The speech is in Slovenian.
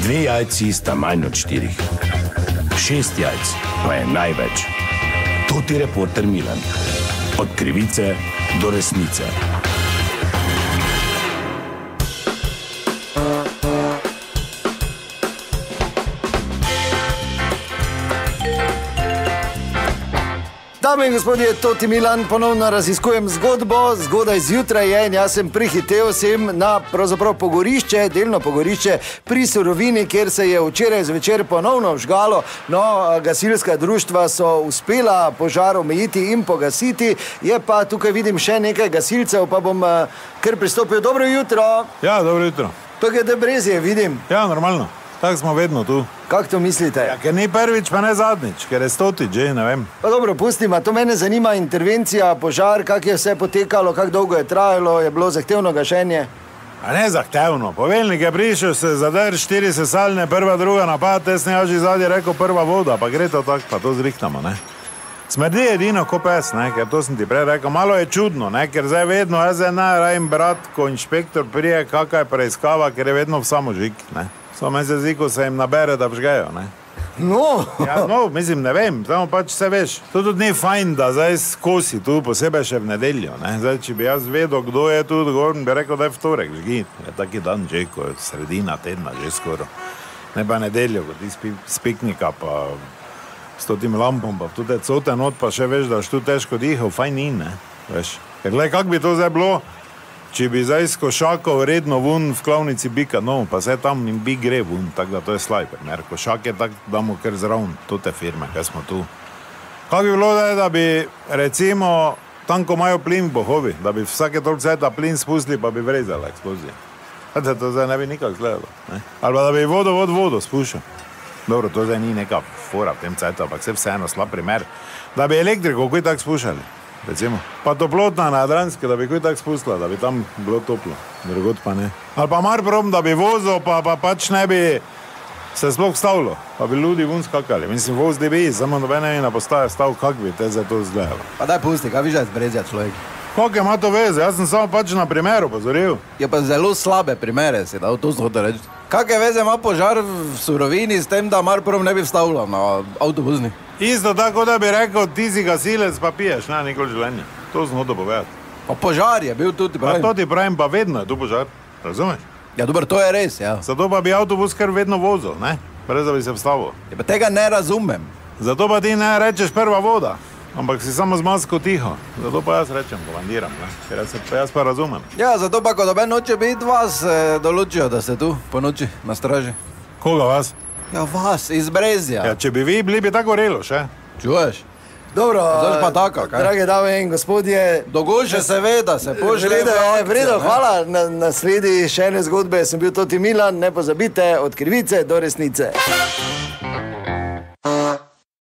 2 jajci sta manj od 4. 6 jajc pa je največ. To ti reporter Milan. Od krivice do resnice. Dame in gospodje, Toti Milan, ponovno raziskujem zgodbo. Zgodaj zjutraj je in jaz sem prihitev sem na pravzaprav pogorišče, delno pogorišče pri Surovini, kjer se je včeraj zvečer ponovno vžgalo. No, gasilska društva so uspela požar omejiti in pogasiti. Je pa tukaj vidim še nekaj gasilcev, pa bom kar pristopil. Dobro jutro. Ja, dobro jutro. Tukaj Debrezje vidim. Ja, normalno. Tako smo vedno tu. Kako to mislite? Ja, ker ni prvič, pa ne zadnjič, ker je 100, že ne vem. Pa dobro, pustimo, to mene zanima intervencija, požar, kako je vse potekalo, kako dolgo je trajalo, je bilo zahtevno gašenje? A ne zahtevno. Poveljnik je prišel, se zadrž, 4 sesalne, prva, druga napad, tesne jaži zadnji rekel prva voda, pa gre to tako, pa to zrihtamo, ne. Smrdi edino ko pes, ne, ker to sem ti prej rekel, malo je čudno, ne, ker zdaj vedno, jaz je najrajem brat, ko inšpektor prije, kakaj preiskava, ker je vedno v samožig, ne. Samo meni se zdi, ko se jim nabere, da vžgejo, ne? No! Ja, no, mislim, ne vem, samo pač se veš. To tudi ni fajn, da zdaj skosi tu, posebej še v nedeljo, ne? Zdaj, če bi jaz vedel, kdo je tu odgovoren, bi rekel, da je vtorek žgi. Je taki dan že, ko je sredina tedna že skoro. Ne pa nedeljo, ko ti s piknika, pa s totim lampom, pa tudi cote not, pa še veš, da tu težko dihal, fajn ni, ne? Veš. Ker gled, kak bi to zdaj bilo, če bi zdaj s košakov redno vun v klavnici bika, no, pa se tam in bi gre vun, tako da to je slaj primer. Košak je tak, damo kar zravn, tote firme, kaj smo tu. Kako bi bilo da bi, recimo, tam, ko imajo plin v bohovi, da bi vsake toliko cajta plin spustili, pa bi vrezala eksplozija. To zdaj ne bi nikak gledalo, ne? Ali pa da bi vodo spušal. Dobro, to zdaj ni neka fora v tem cajtu, ampak vseeno slab primer. Da bi elektriko kuj tak spušali. Recimo. Pa toplotna na Jadranske, da bi kuj tak spustila, da bi tam bilo toplo, drugod pa ne. Ali pa mar prom, da bi vozil, pa pač ne bi se sploh stavilo, pa bi ljudi vun skakali. Mislim, voz bi, samo noben ne bi na postaje stav, kak bi te za to izgledalo. Pa daj pusti, kaj viš, da je zbrezja človek? Koliko ima to veze? Jaz sem samo pač na primeru pozoril. Je pa zelo slabe primere, si dal to zhoda reči. Kakve veze ima požar v Surovini s tem, da mar prom ne bi vstavila na avtobusni? Isto tako, da bi rekel, ti si gasilec, pa piješ, ne, nikoli življenje. To sem hotel povedati. Pa požar je bil tudi pravim. Pa to ti pravim, pa vedno je tu požar, razumeš? Ja, dobro, to je res, ja. Zato pa bi avtobus kar vedno vozil, ne? Brez da bi se vstavil. Ja, pa tega ne razumem. Zato pa ti ne rečeš prva voda, ampak si samo z masko tiho. Zato pa jaz rečem, komandiram, ne? Ker jaz pa razumem. Ja, zato pa, ko doben noče biti, vas določijo, da ste tu po noči na straži. Koga vas? Ja, vas, iz Brezja. Ja, če bi vi bili, bi tako gorelo, še? Čuješ? Dobro, Zdaj pa tako, kaj? Drage dame in gospodje, Dogože seveda, se požre. Vredo, hvala. Na sledi še ene zgodbe sem bil Toti Milan, ne pozabite, od krivice do resnice.